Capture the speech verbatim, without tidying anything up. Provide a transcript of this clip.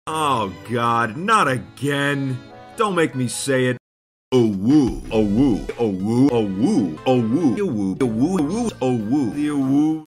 Oh God, not again. Don't make me say it. Oh woo, oh woo, oh woo, oh woo, oh woo, oh woo, oh woo, oh woo, oh woo, oh woo.